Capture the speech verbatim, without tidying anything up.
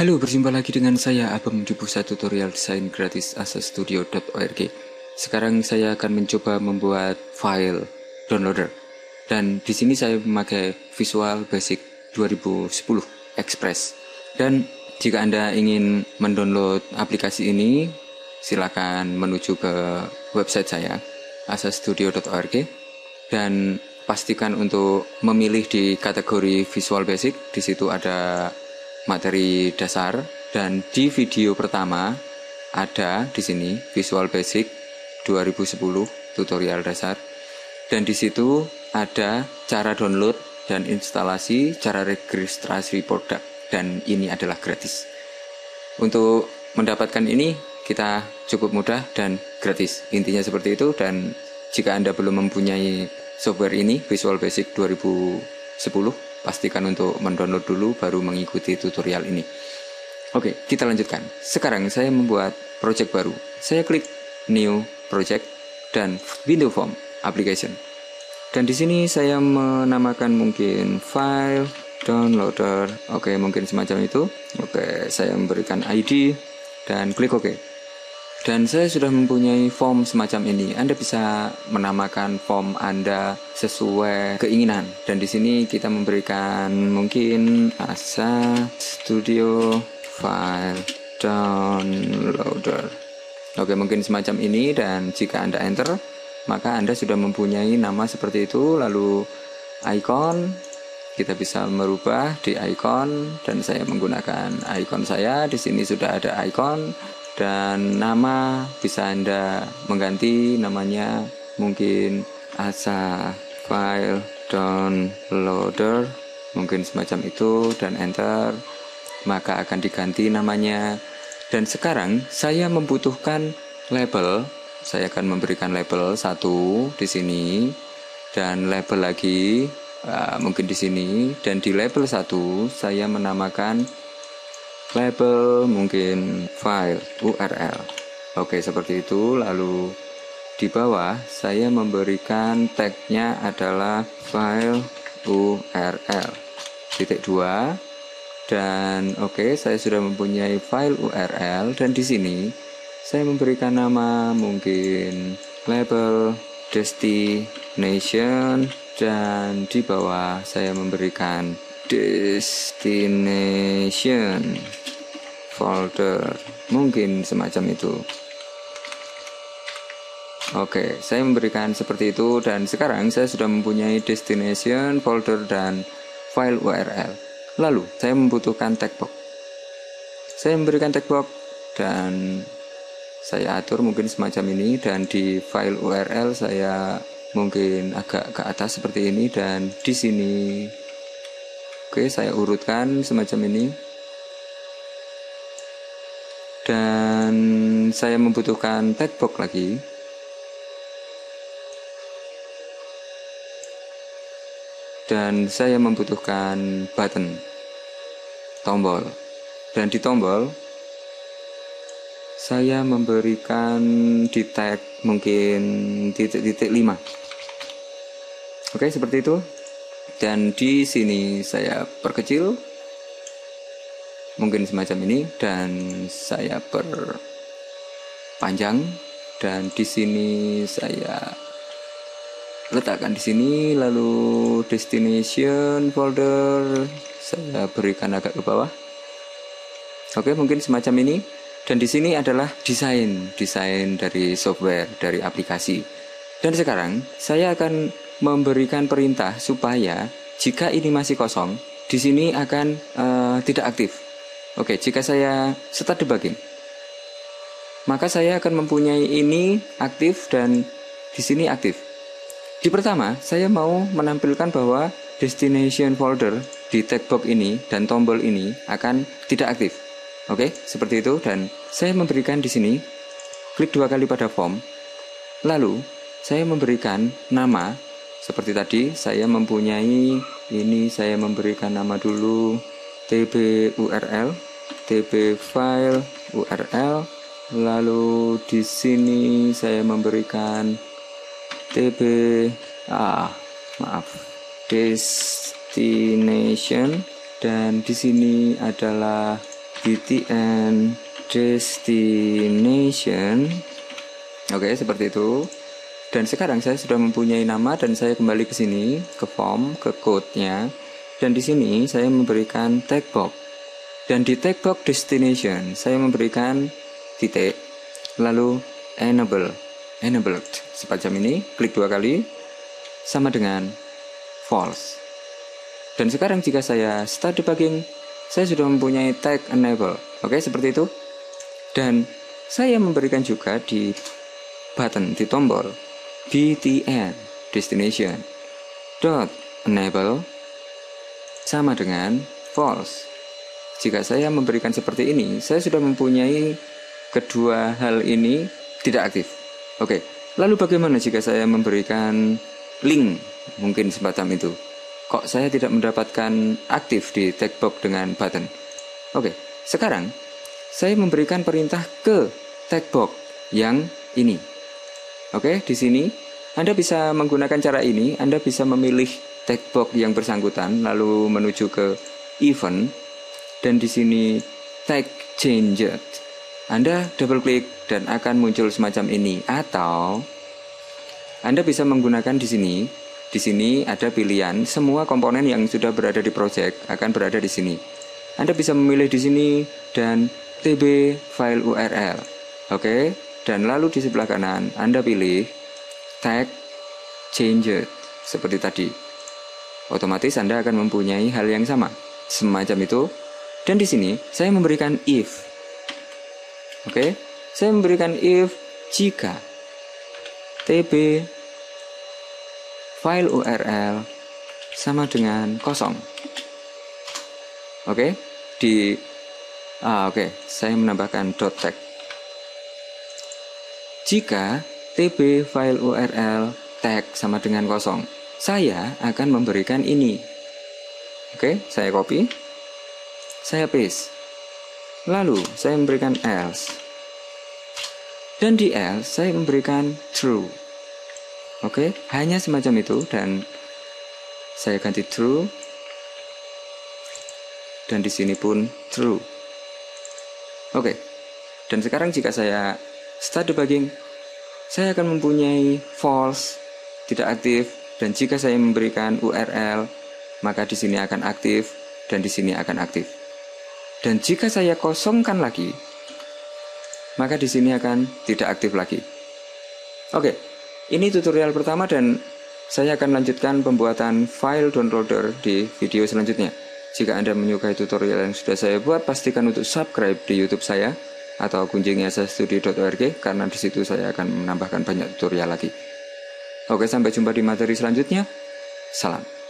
Halo, berjumpa lagi dengan saya Abam di pusat tutorial desain gratis asastudio dot org. Sekarang saya akan mencoba membuat file downloader. Dan di sini saya memakai Visual Basic dua ribu sepuluh Express. Dan jika Anda ingin mendownload aplikasi ini, silakan menuju ke website saya asastudio dot org dan pastikan untuk memilih di kategori Visual Basic. Di situ ada materi dasar, dan di video pertama ada di sini Visual Basic dua ribu sepuluh tutorial dasar, dan di situ ada cara download dan instalasi, cara registrasi produk, dan ini adalah gratis. Untuk mendapatkan ini kita cukup mudah dan gratis, intinya seperti itu. Dan jika Anda belum mempunyai software ini Visual Basic dua ribu sepuluh, pastikan untuk mendownload dulu baru mengikuti tutorial ini. Oke, kita lanjutkan. Sekarang saya membuat project baru. Saya klik New Project dan Window Form Application. Dan di sini saya menamakan mungkin File Downloader. Oke, mungkin semacam itu. Oke, saya memberikan I D dan klik OK. Dan saya sudah mempunyai form semacam ini. Anda bisa menamakan form Anda sesuai keinginan. Dan di sini kita memberikan mungkin Asa Studio File Downloader. Oke, mungkin semacam ini. Dan jika Anda enter, maka Anda sudah mempunyai nama seperti itu. Lalu icon, kita bisa merubah di icon. Dan saya menggunakan icon saya. Di sini sudah ada icon. Dan nama bisa Anda mengganti namanya mungkin Asa File Downloader, mungkin semacam itu, dan enter, maka akan diganti namanya. Dan sekarang saya membutuhkan label. Saya akan memberikan label satu di sini dan label lagi uh, mungkin di sini, dan di label satu saya menamakan label mungkin file U R L. Oke, seperti itu. Lalu di bawah saya memberikan tagnya adalah file U R L titik dua. Dan oke, saya sudah mempunyai file U R L, dan di sini saya memberikan nama mungkin label destination, dan di bawah saya memberikan destination folder, mungkin semacam itu. Oke, saya memberikan seperti itu, dan sekarang saya sudah mempunyai destination folder dan file U R L. Lalu saya membutuhkan tag box. Saya memberikan tag box dan saya atur mungkin semacam ini, dan di file U R L saya mungkin agak ke atas seperti ini, dan di sini oke, saya urutkan semacam ini. Dan saya membutuhkan tag box lagi. Dan saya membutuhkan button, tombol. Dan di tombol saya memberikan di tag mungkin titik-titik lima. Oke, seperti itu. Dan di sini saya perkecil mungkin semacam ini, dan saya perpanjang, dan di sini saya letakkan di sini. Lalu destination folder saya berikan agak ke bawah. Oke, mungkin semacam ini. Dan di sini adalah desain desain dari software, dari aplikasi. Dan sekarang saya akan memberikan perintah supaya jika ini masih kosong, di sini akan uh, tidak aktif. Oke, jika saya start debugging, maka saya akan mempunyai ini aktif dan di sini aktif. Di pertama, saya mau menampilkan bahwa destination folder di tag box ini dan tombol ini akan tidak aktif. Oke, seperti itu. Dan saya memberikan di sini, klik dua kali pada form. Lalu, saya memberikan nama. Seperti tadi, saya mempunyai ini, saya memberikan nama dulu tb U R L, tb file U R L. Lalu di sini saya memberikan tb ah maaf destination, dan di sini adalah btn destination. Oke, seperti itu. Dan sekarang saya sudah mempunyai nama dan saya kembali ke sini, ke form, ke code-nya. Dan di sini saya memberikan tag box. Dan di tag box destination saya memberikan titik, lalu enable, enabled. Semacam ini, klik dua kali, sama dengan false. Dan sekarang jika saya start debugging, saya sudah mempunyai tag enable. Oke, seperti itu. Dan saya memberikan juga di button, di tombol btn destination dot enable sama dengan false. Jika saya memberikan seperti ini, saya sudah mempunyai kedua hal ini tidak aktif. Oke, lalu bagaimana jika saya memberikan link, mungkin semacam itu? Kok saya tidak mendapatkan aktif di tag box dengan button? Oke, sekarang saya memberikan perintah ke tag box yang ini. Oke, di sini Anda bisa menggunakan cara ini. Anda bisa memilih tag box yang bersangkutan, lalu menuju ke event, dan di sini tag changed. Anda double klik dan akan muncul semacam ini. Atau Anda bisa menggunakan di sini. Di sini ada pilihan semua komponen yang sudah berada di project akan berada di sini. Anda bisa memilih di sini dan tb file U R L. Oke, dan lalu di sebelah kanan Anda pilih tag changed seperti tadi. Otomatis Anda akan mempunyai hal yang sama semacam itu. Dan di sini saya memberikan if. Oke, saya memberikan if jika tb file U R L sama dengan kosong. Oke, di ah, oke, saya menambahkan dot tag. Jika tb file U R L tag sama dengan kosong, saya akan memberikan ini. Oke, saya copy, saya paste, lalu saya memberikan else, dan di else saya memberikan true. Oke, hanya semacam itu, dan saya ganti true, dan di sini pun true. Oke, dan sekarang jika saya start debugging, saya akan mempunyai false, tidak aktif, dan jika saya memberikan U R L, maka di sini akan aktif, dan di sini akan aktif. Dan jika saya kosongkan lagi, maka di sini akan tidak aktif lagi. Oke, ini tutorial pertama dan saya akan lanjutkan pembuatan file downloader di video selanjutnya. Jika Anda menyukai tutorial yang sudah saya buat, pastikan untuk subscribe di YouTube saya atau kunjungi asastudio dot org karena di situ saya akan menambahkan banyak tutorial lagi. Oke, sampai jumpa di materi selanjutnya. Salam.